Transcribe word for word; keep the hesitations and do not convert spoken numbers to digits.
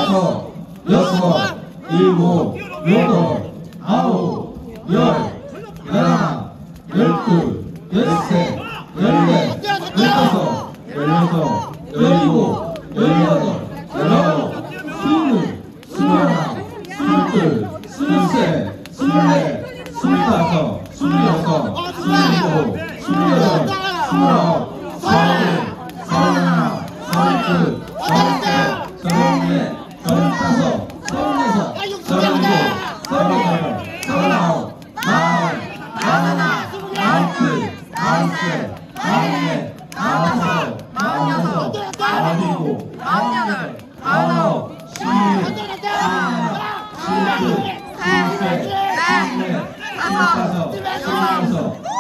다섯, 여섯, 일곱, 여덟, 아홉, 열, 열하나, 열둘, 열셋, 열넷, 열다섯, 열여섯, 열일곱, 열여덟, 열아홉, 스물, 스물하나, 스물둘, 스물셋, 스물넷, 스물다섯, 스물여섯, 스물일곱, 스물여덟, 스물아홉, 서른, 서른하나, 서른둘, 서른셋, 서른넷, 서른다섯, 서른여섯, 서른일곱, 서른여덟, 서른아홉, 마흔, 마흔하나, 마흔둘, 마흔셋, 마흔넷, 마흔다섯, 마흔여섯, 마흔일곱, 마흔여덟, 마흔아홉, 스물, 스물하나, 스물둘, 스물셋, 스물넷, 스물다섯, 스물여섯,